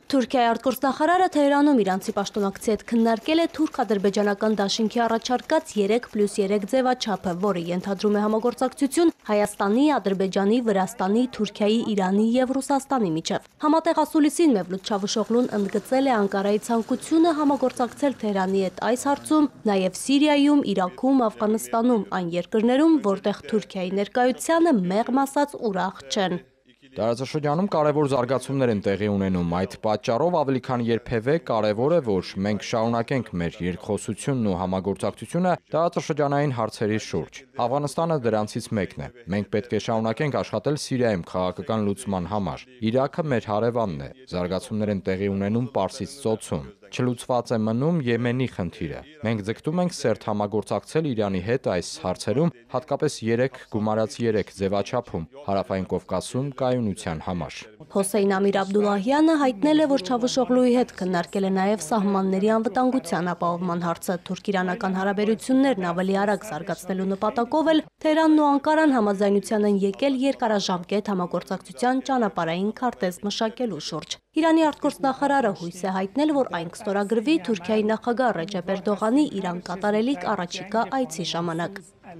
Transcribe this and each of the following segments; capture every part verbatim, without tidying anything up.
Թուրքիայի արտգործնախարարը Թեհրանում իրանցի պաշտոնակցի հետ քննարկել է թուրք-ադրբեջանական դաշինքի առաջարկած երեք պլյուս երեք ձևաչափը, որը ենթադրում է համագործակցություն Հայաստանի, Ադրբեջանի, Վրաստանի, Թուրքիայի, Իրանի և Ռուսաստանի միջև։ Համատեղ ասուլիսին Մևլութ Չավուշօղլուն ընդգծել է Անկարայի ցանկությունը համագործակցել Թեհրանի հետ այս հարցում, նաև Սիրիայում, Իրաքում, Աֆղանստանում, այն երկրներում, որտեղ Թուրքիայի ներկայությանը մեղմ ասած ուրախ չեն։ Տարածաշրջանում կարևոր զարգացումներ են տեղի ունենում, այդ պատճառով ավելի քան երբևէ կարևոր է, որ մենք շարունակենք մեր երկխոսությունն ու համագործակցությունը տարածաշրջանային հարցերի շուրջ։ Աֆղանստանը դրանցից մեկն է։ Մենք պետք է շարունակենք աշխատել Սիրիայում քաղաքական լուծման համար։ Իրաքը մեր հարևանն է, զարգացումներ են տեղի ունենում Պարսից ծոցում։ Չլուծված է մնում Եմենի խնդիրը։ Մենք ձգտում ենք սերտ համագործակցել Իրանի հետ այս հարցերում, հատկապես երեք գումարած երեք ձևաչափում, Հարավային Կովկասում կայունության համար։ Հոսեյն Ամիր Աբդուլլահյանը հայտնել է, որ Չավուշօղլուի հետ քննարկել է նաև սահմանների անվտանգության ապահովման հարցը, թուրք-իրանական հարաբերություններն ավելի արագ զարգացնելու նպատակով էլ Թեհրանն ու Անկարան համաձայնության են եկել երկարաժամկետ համագործակցության ճանապարհային քարտեզ մշակելու շուրջ։ Իրանի արտգործնախարարը հույս է հայտնել, որ այն կստորագրվի Թուրքիայի նախագահ Ռեջեփ Էրդողանի Իրան կատարելիք առաջիկա այցի ժամանակ։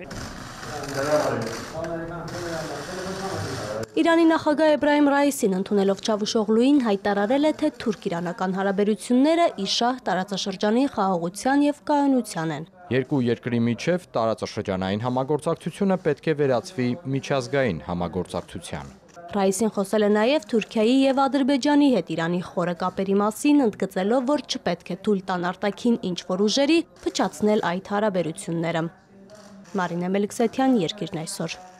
Իրանի նախագահ Էբրահիմ Ռայիսին ընդունելով Չավուշօղլուին հայտարարել է, թե թուրք-իրանական հարաբերությունները ի շահ տարածաշրջանի խաղաղության և կայունության են։ Երկու երկրի միջև տարածաշրջանային համագործակցությունը պետք է վերածվի միջազգային համագործակցության։ Ռայիսին խոսել է նաև Թուրքիայի և Ադրբեջանի հետ Իրանի խորը կապերի մասին, ընդգծելով, որ չպետք է թույլ տան արտաքին ինչ-որ ուժերի փչացնել այդ հարաբերությունները։ Մարինե Մելիքսեթյան, Երկիրն այսօր։